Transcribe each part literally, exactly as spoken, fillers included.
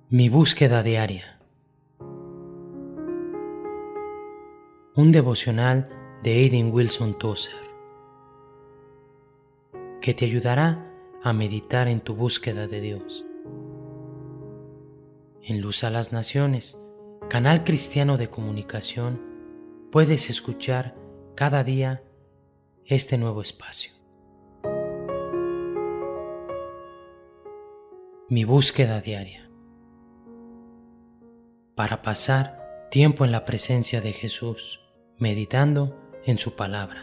Mi búsqueda diaria. Un devocional de Aiden Wilson Tozer que te ayudará a meditar en tu búsqueda de Dios. En Luz a las Naciones, canal cristiano de comunicación, puedes escuchar cada día este nuevo espacio. Mi búsqueda diaria. Para pasar tiempo en la presencia de Jesús, meditando en su palabra.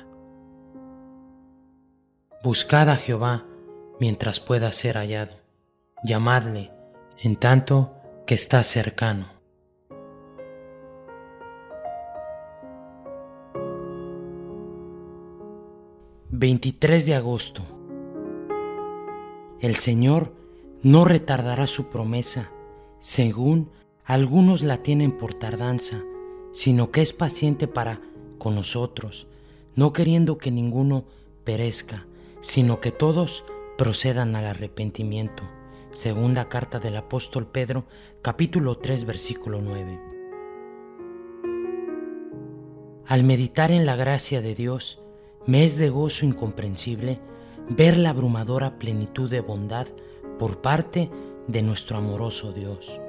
Buscad a Jehová mientras pueda ser hallado, llamadle en tanto que está cercano. veintitrés de agosto. El Señor no retardará su promesa, según algunos la tienen por tardanza, sino que es paciente para con nosotros, no queriendo que ninguno perezca, sino que todos procedan al arrepentimiento. Segunda carta del apóstol Pedro, capítulo tres, versículo nueve. Al meditar en la gracia de Dios, me es de gozo incomprensible ver la abrumadora plenitud de bondad por parte de nuestro amoroso Dios.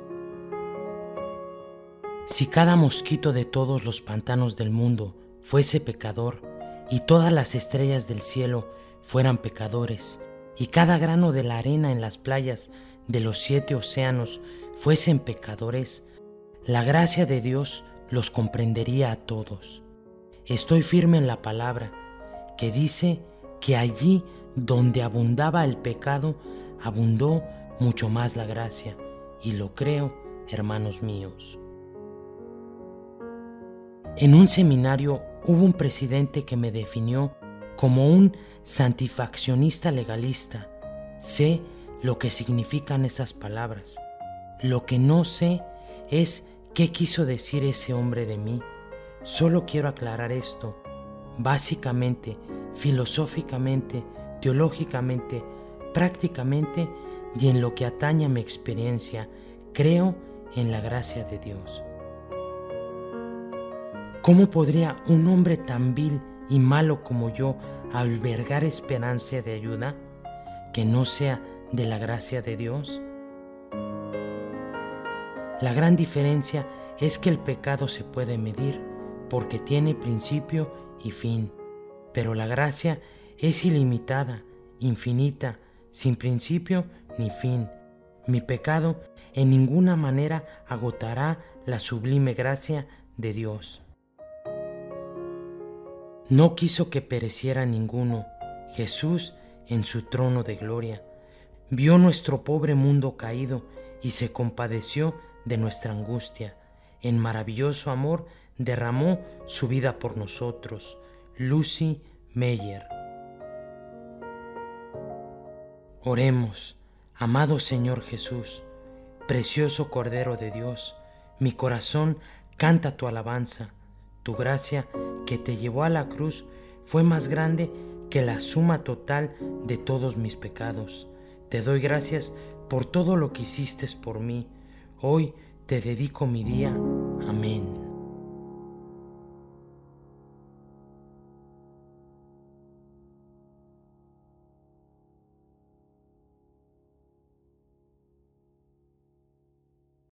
Si cada mosquito de todos los pantanos del mundo fuese pecador, y todas las estrellas del cielo fueran pecadores, y cada grano de la arena en las playas de los siete océanos fuesen pecadores, la gracia de Dios los comprendería a todos. Estoy firme en la palabra, que dice que allí donde abundaba el pecado, abundó mucho más la gracia, y lo creo, hermanos míos. En un seminario hubo un presidente que me definió como un santifaccionista legalista. Sé lo que significan esas palabras. Lo que no sé es qué quiso decir ese hombre de mí. Solo quiero aclarar esto. Básicamente, filosóficamente, teológicamente, prácticamente y en lo que atañe a mi experiencia, creo en la gracia de Dios. ¿Cómo podría un hombre tan vil y malo como yo albergar esperanza de ayuda que no sea de la gracia de Dios? La gran diferencia es que el pecado se puede medir porque tiene principio y fin, pero la gracia es ilimitada, infinita, sin principio ni fin. Mi pecado en ninguna manera agotará la sublime gracia de Dios. No quiso que pereciera ninguno. Jesús, en su trono de gloria, vio nuestro pobre mundo caído y se compadeció de nuestra angustia. En maravilloso amor derramó su vida por nosotros. Lucy Meyer. Oremos. Amado Señor Jesús, precioso Cordero de Dios, mi corazón canta tu alabanza. Tu gracia que te llevó a la cruz fue más grande que la suma total de todos mis pecados. Te doy gracias por todo lo que hiciste por mí. Hoy te dedico mi día. Amén.